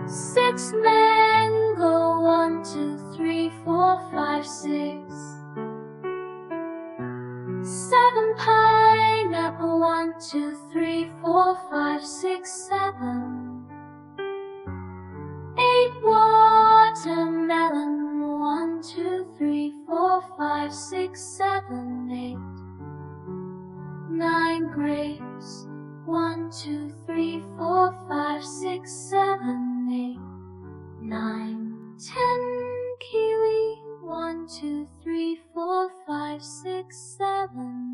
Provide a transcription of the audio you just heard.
6 mango, 1, 2, 3, 4, 5, 6. 7 pineapple, 1, 2, 3, 4, 5, 6, 7. 8 watermelon, 1, 2, 3, 4, 5, 6, 7, 8. 9 grapes, 1, 2, 3, 4, 5, 6, 7, 8. 9, 10 kiwi, 1, 2, 3, 4, 5, 6, 7.